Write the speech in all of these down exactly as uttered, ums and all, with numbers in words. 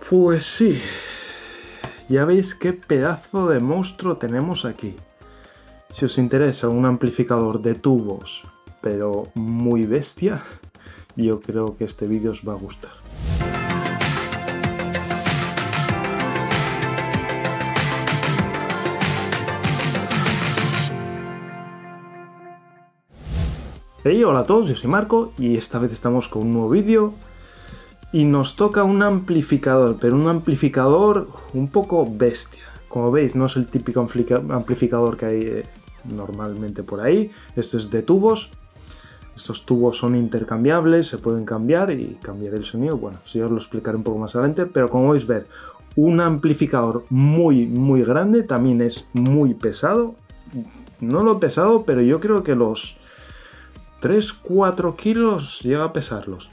Pues sí, ya veis qué pedazo de monstruo tenemos aquí. Si os interesa un amplificador de tubos, pero muy bestia, yo creo que este vídeo os va a gustar. Hey, hola a todos, yo soy Marco y esta vez estamos con un nuevo vídeo y nos toca un amplificador, pero un amplificador un poco bestia. Como veis, no es el típico amplificador que hay eh, normalmente por ahí. Este es de tubos. Estos tubos son intercambiables, se pueden cambiar y cambiar el sonido. Bueno, sí os lo explicaré un poco más adelante, pero como podéis ver, un amplificador muy muy grande, también es muy pesado. No lo pesado, pero yo creo que los tres cuatro kilos llega a pesarlos.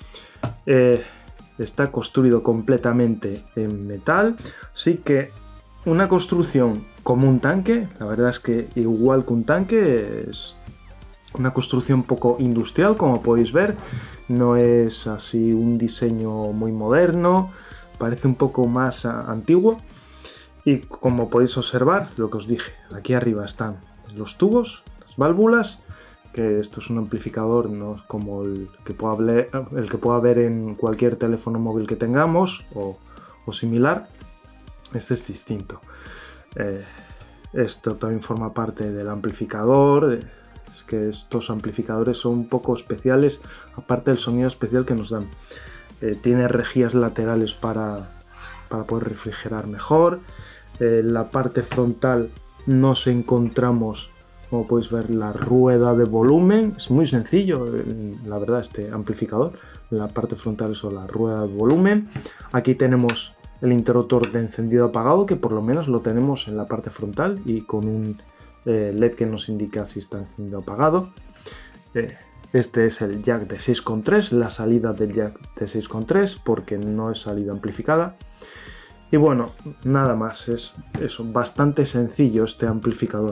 Eh, está construido completamente en metal, así que una construcción como un tanque. La verdad es que igual que un tanque, es una construcción poco industrial, como podéis ver. No es así un diseño muy moderno, parece un poco más antiguo. Y como podéis observar, lo que os dije, aquí arriba están los tubos, las válvulas, que esto es un amplificador, no es como el que pueda haber, el que pueda haber en cualquier teléfono móvil que tengamos o, o similar. Este es distinto. Eh, esto también forma parte del amplificador. Es que estos amplificadores son un poco especiales, aparte del sonido especial que nos dan. Eh, tiene rejillas laterales para, para poder refrigerar mejor. En eh, la parte frontal nos encontramos, como podéis ver, la rueda de volumen. Es muy sencillo, la verdad, este amplificador. En la parte frontal es la rueda de volumen. Aquí tenemos el interruptor de encendido apagado, que por lo menos lo tenemos en la parte frontal y con un eh, L E D que nos indica si está encendido o apagado. Eh, este es el jack de seis coma tres, la salida del jack de seis coma tres, porque no es salida amplificada. Y bueno, nada más, es eso, bastante sencillo este amplificador.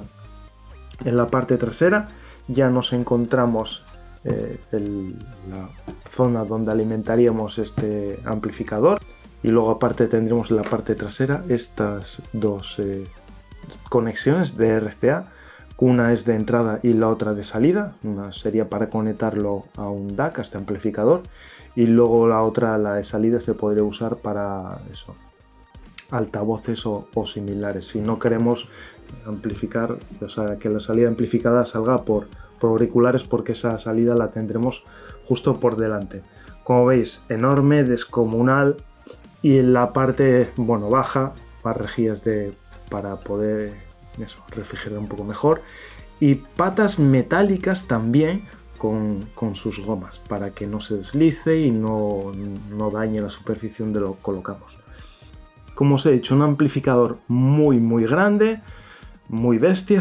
En la parte trasera ya nos encontramos eh, el, la zona donde alimentaríamos este amplificador, y luego aparte tendremos en la parte trasera estas dos eh, conexiones de R C A. Una es de entrada y la otra de salida. Una sería para conectarlo a un D A C, a este amplificador, y luego la otra, la de salida, se podría usar para eso, altavoces o, o similares. Si no queremos amplificar, o sea, que la salida amplificada salga por, por auriculares, porque esa salida la tendremos justo por delante. Como veis, enorme, descomunal, y en la parte, bueno, baja, más rejillas de, para poder eso, refrigerar un poco mejor, y patas metálicas también con, con sus gomas, para que no se deslice y no, no dañe la superficie donde lo colocamos. Como os he dicho, un amplificador muy muy grande, muy bestia,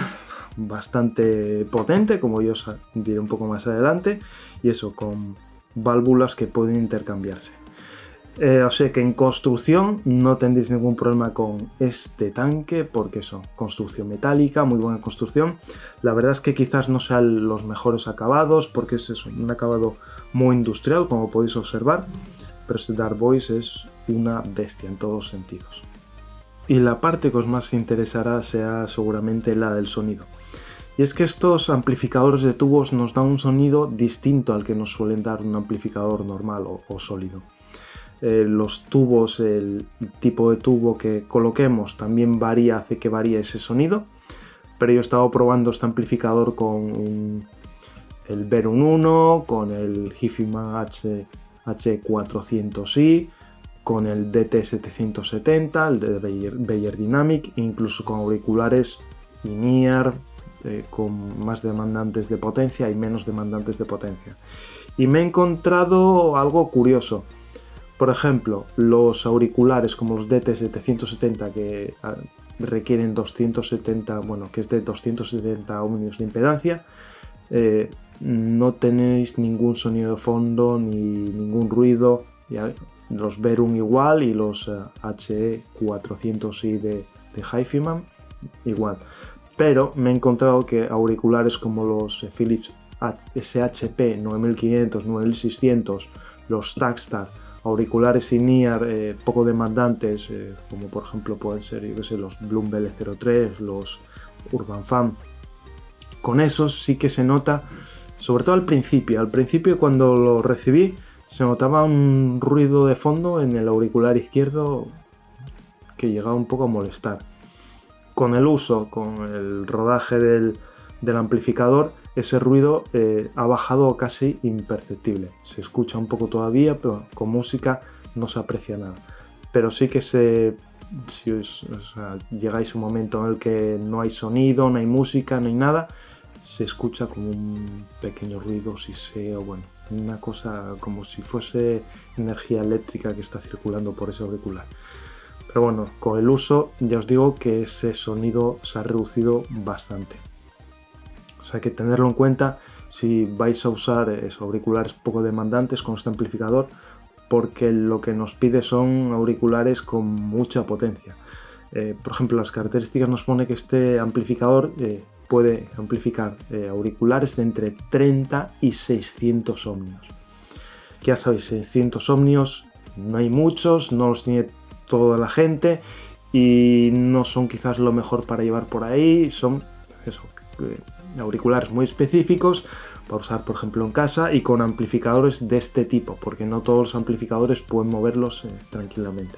bastante potente, como yo os diré un poco más adelante, y eso, con válvulas que pueden intercambiarse. Eh, o sea que en construcción no tendréis ningún problema con este tanque, porque eso, construcción metálica, muy buena construcción. La verdad es que quizás no sean los mejores acabados, porque es eso, un acabado muy industrial, como podéis observar, pero este Dark Voice es una bestia en todos sentidos. Y la parte que os más interesará sea seguramente la del sonido. Y es que estos amplificadores de tubos nos dan un sonido distinto al que nos suelen dar un amplificador normal o, o sólido. Eh, los tubos, el tipo de tubo que coloquemos también varía, hace que varíe ese sonido. Pero yo he estado probando este amplificador con un, el Verum uno, con el HiFiMan H cuatrocientos i, con el D T setecientos setenta, el de Beyerdynamic, incluso con auriculares in-ear, eh, con más demandantes de potencia y menos demandantes de potencia. Y me he encontrado algo curioso. Por ejemplo, los auriculares como los D T setecientos setenta, que requieren doscientos setenta, bueno, que es de doscientos setenta ohmios de impedancia, eh, no tenéis ningún sonido de fondo ni ningún ruido. Ya, los Verum igual, y los uh, H cuatrocientos i de, de HiFiMan igual. Pero me he encontrado que auriculares como los Philips S H P nueve mil quinientos, nueve mil seiscientos, los Takstar auriculares in-ear eh, poco demandantes, eh, como por ejemplo pueden ser, yo que sé, los Bloom B L cero tres, los Urban Fan. Con esos sí que se nota, sobre todo al principio, al principio cuando lo recibí se notaba un ruido de fondo en el auricular izquierdo que llegaba un poco a molestar. Con el uso, con el rodaje del, del amplificador, ese ruido eh, ha bajado casi imperceptible. Se escucha un poco todavía, pero con música no se aprecia nada. Pero sí que se, si os, o sea, llegáis a un momento en el que no hay sonido, no hay música, no hay nada, se escucha como un pequeño ruido, siseo, bueno, una cosa como si fuese energía eléctrica que está circulando por ese auricular. Pero bueno, con el uso ya os digo que ese sonido se ha reducido bastante. O sea que tenerlo en cuenta si vais a usar esos auriculares poco demandantes con este amplificador, porque lo que nos pide son auriculares con mucha potencia. Eh, por ejemplo, las características nos pone que este amplificador eh, puede amplificar eh, auriculares de entre treinta y seiscientos ohmios. Ya sabéis, seiscientos ohmios no hay muchos, no los tiene toda la gente y no son quizás lo mejor para llevar por ahí, son eso, eh, auriculares muy específicos para usar por ejemplo en casa y con amplificadores de este tipo, porque no todos los amplificadores pueden moverlos eh, tranquilamente.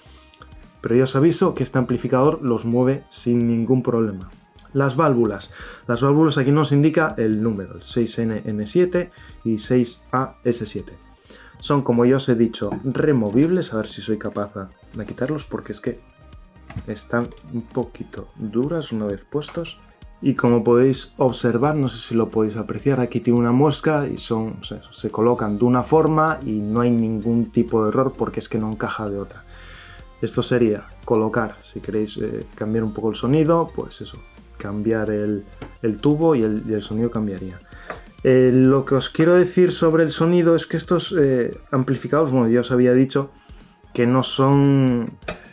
Pero ya os aviso que este amplificador los mueve sin ningún problema. Las válvulas. Las válvulas aquí nos indica el número, el seis N N siete y seis A S siete. Son, como ya os he dicho, removibles. A ver si soy capaz de quitarlos porque es que están un poquito duras una vez puestos. Y como podéis observar, no sé si lo podéis apreciar, aquí tiene una muesca y son, o sea, se colocan de una forma y no hay ningún tipo de error porque es que no encaja de otra. Esto sería colocar, si queréis eh, cambiar un poco el sonido, pues eso, cambiar el, el tubo y el, y el sonido cambiaría. Eh, lo que os quiero decir sobre el sonido es que estos eh, amplificadores, bueno, ya os había dicho que no son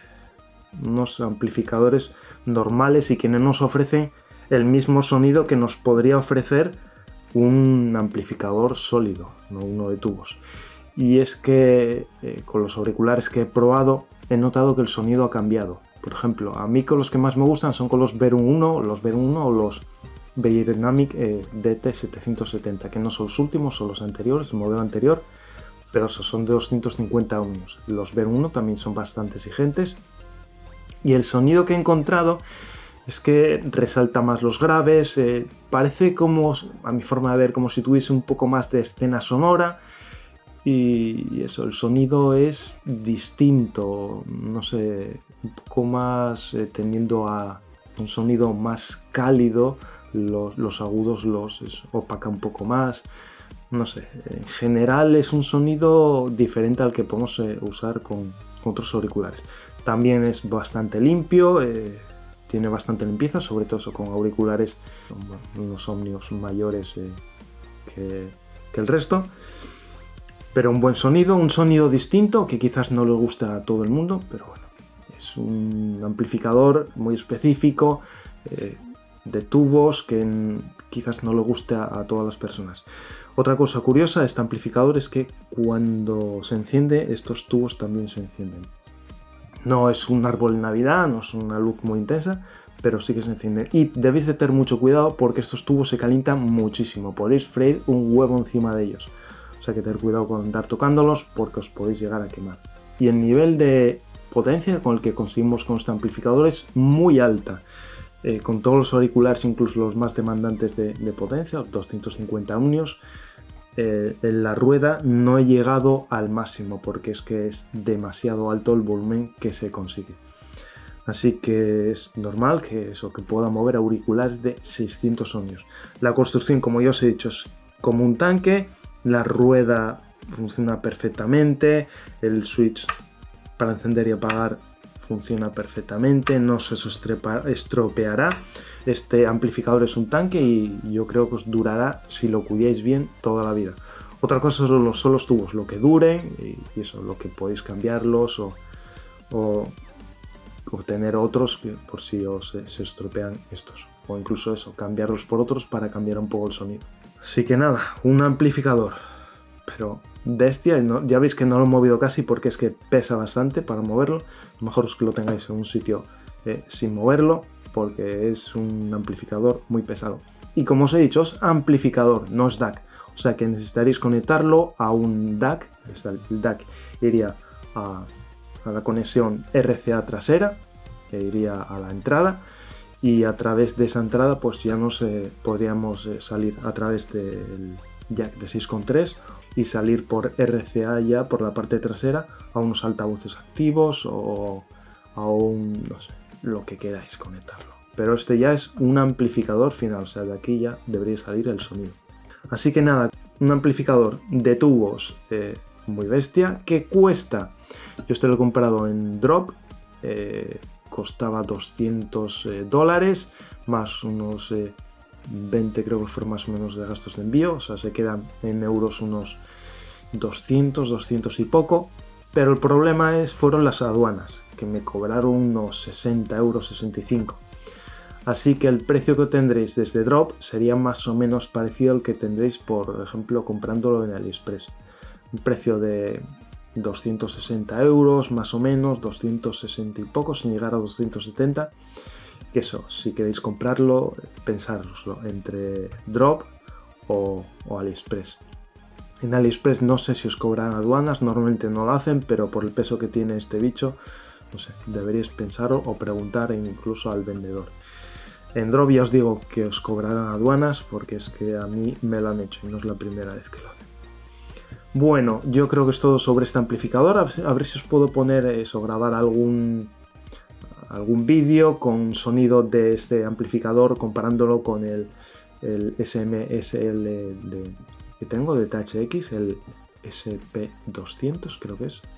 unos amplificadores normales y que no nos ofrecen el mismo sonido que nos podría ofrecer un amplificador sólido, no uno de tubos. Y es que eh, con los auriculares que he probado he notado que el sonido ha cambiado. Por ejemplo, a mí con los que más me gustan son con los Verum uno, los Verum uno o los Beyerdynamic eh, D T setecientos setenta, que no son los últimos, son los anteriores, el modelo anterior, pero esos son de doscientos cincuenta ohmios. Los Verum uno también son bastante exigentes y el sonido que he encontrado es que resalta más los graves, eh, parece como, a mi forma de ver, como si tuviese un poco más de escena sonora y eso, el sonido es distinto, no sé, un poco más eh, tendiendo a un sonido más cálido, los, los agudos los es, opaca un poco más, no sé, en general es un sonido diferente al que podemos eh, usar con, con otros auriculares. También es bastante limpio, eh, tiene bastante limpieza, sobre todo eso con auriculares, bueno, unos ohmios mayores eh, que, que el resto. Pero un buen sonido, un sonido distinto que quizás no le gusta a todo el mundo, pero bueno, es un amplificador muy específico, eh, de tubos que en, quizás no le guste a, a todas las personas. Otra cosa curiosa de este amplificador es que cuando se enciende, estos tubos también se encienden. No es un árbol de Navidad, no es una luz muy intensa, pero sí que se encienden. Y debéis de tener mucho cuidado porque estos tubos se calientan muchísimo. Podéis freír un huevo encima de ellos. O sea que tener cuidado con andar tocándolos porque os podéis llegar a quemar. Y el nivel de potencia con el que conseguimos con este amplificador es muy alta. Eh, con todos los auriculares, incluso los más demandantes de, de potencia, los doscientos cincuenta ohmios, Eh, en la rueda no he llegado al máximo porque es que es demasiado alto el volumen que se consigue. Así que es normal que eso, que pueda mover auriculares de seiscientos ohmios. La construcción, como ya os he dicho, es como un tanque. La rueda funciona perfectamente. El switch para encender y apagar funciona perfectamente. No se estropeará. Este amplificador es un tanque y yo creo que os durará, si lo cuidáis bien, toda la vida. Otra cosa son los, son los tubos, lo que duren y eso, lo que podéis cambiarlos o, o, o tener otros que por si os se estropean estos. O incluso eso, cambiarlos por otros para cambiar un poco el sonido. Así que nada, un amplificador pero bestia, no, ya veis que no lo he movido casi porque es que pesa bastante para moverlo. A lo mejor es que lo tengáis en un sitio eh, sin moverlo, porque es un amplificador muy pesado. Y como os he dicho, es amplificador, no es D A C, o sea que necesitaréis conectarlo a un D A C. El D A C iría a, a la conexión R C A trasera, que iría a la entrada, y a través de esa entrada pues ya nos eh, podríamos eh, salir a través del jack de seis coma tres y salir por R C A ya por la parte trasera a unos altavoces activos o a un, no sé, lo que queráis conectarlo. Pero este ya es un amplificador final, o sea, de aquí ya debería salir el sonido. Así que nada, un amplificador de tubos eh, muy bestia, que cuesta, yo este lo he comprado en Drop, eh, costaba doscientos eh, dólares, más unos eh, veinte creo que fueron más o menos de gastos de envío, o sea, se quedan en euros unos doscientos, doscientos y poco, pero el problema es, fueron las aduanas, que me cobraron unos sesenta euros, sesenta y cinco. Así que el precio que tendréis desde Drop sería más o menos parecido al que tendréis, por ejemplo, comprándolo en AliExpress. Un precio de doscientos sesenta euros, más o menos, doscientos sesenta y poco, sin llegar a doscientos setenta. Que eso, si queréis comprarlo, pensároslo entre Drop o, o AliExpress. En AliExpress no sé si os cobran aduanas, normalmente no lo hacen, pero por el peso que tiene este bicho, no sé, deberíais pensar o preguntar incluso al vendedor. En Drop ya os digo que os cobrarán aduanas porque es que a mí me lo han hecho y no es la primera vez que lo hacen. Bueno, yo creo que es todo sobre este amplificador. A ver si os puedo poner eso, grabar algún, algún vídeo con sonido de este amplificador comparándolo con el, el S M S L de, que tengo de T H X, el S P doscientos creo que es.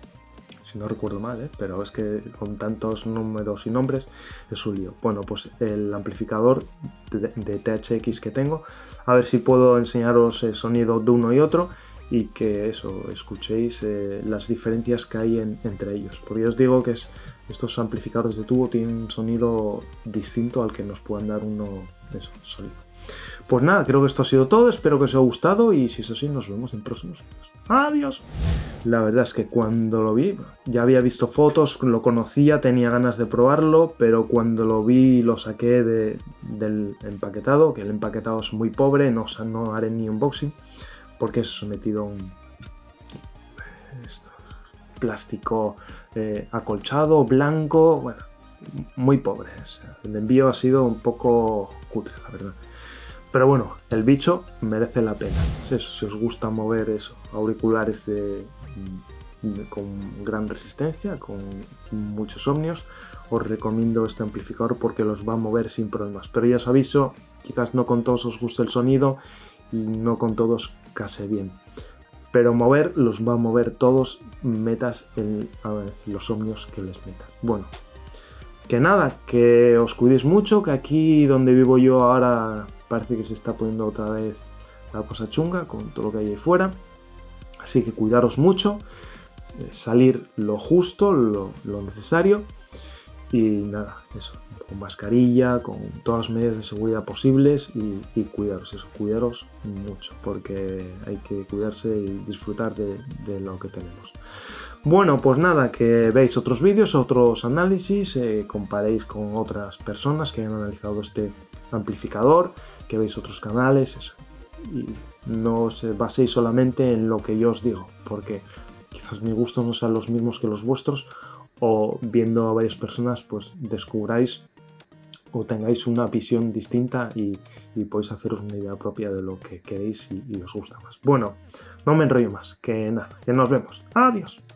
Si no recuerdo mal, ¿eh? Pero es que con tantos números y nombres es un lío. Bueno, pues el amplificador de, de T H X que tengo, a ver si puedo enseñaros el sonido de uno y otro y que eso, escuchéis eh, las diferencias que hay en, entre ellos. Porque os digo que es, estos amplificadores de tubo tienen un sonido distinto al que nos puedan dar uno eso, sólido. Pues nada, creo que esto ha sido todo, espero que os haya gustado y si es así nos vemos en próximos vídeos. ¡Adiós! La verdad es que cuando lo vi, ya había visto fotos, lo conocía, tenía ganas de probarlo, pero cuando lo vi lo saqué de, del empaquetado, que el empaquetado es muy pobre, no, no haré ni unboxing, porque es sometido a un esto, plástico eh, acolchado, blanco, bueno, muy pobre. El envío ha sido un poco cutre, la verdad. Pero bueno, el bicho merece la pena. Eso, si os gusta mover eso, auriculares de, de, con gran resistencia, con muchos ohmios, os recomiendo este amplificador porque los va a mover sin problemas. Pero ya os aviso, quizás no con todos os guste el sonido y no con todos case bien. Pero mover los va a mover todos, metas el, ver, los ohmios que les metas. Bueno, que nada, que os cuidéis mucho, que aquí donde vivo yo ahora parece que se está poniendo otra vez la cosa chunga con todo lo que hay ahí fuera. Así que cuidaros mucho, eh, salir lo justo, lo, lo necesario y nada, eso, con mascarilla, con todas las medidas de seguridad posibles y, y cuidaros, eso, cuidaros mucho porque hay que cuidarse y disfrutar de, de lo que tenemos. Bueno, pues nada, que veáis otros vídeos, otros análisis, eh, comparéis con otras personas que han analizado este amplificador, que veáis otros canales, eso. Y no os baséis solamente en lo que yo os digo, porque quizás mis gustos no sean los mismos que los vuestros, o viendo a varias personas, pues descubráis o tengáis una visión distinta y, y podéis haceros una idea propia de lo que queréis y, y os gusta más. Bueno, no me enrollo más, que nada, que nos vemos. Adiós.